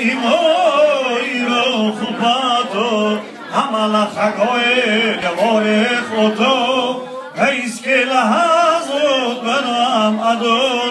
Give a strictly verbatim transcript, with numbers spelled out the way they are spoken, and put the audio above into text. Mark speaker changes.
Speaker 1: ایمایی رو خوباتو همالا خگاه یواره خودتو ایس که لحظت بنام ادون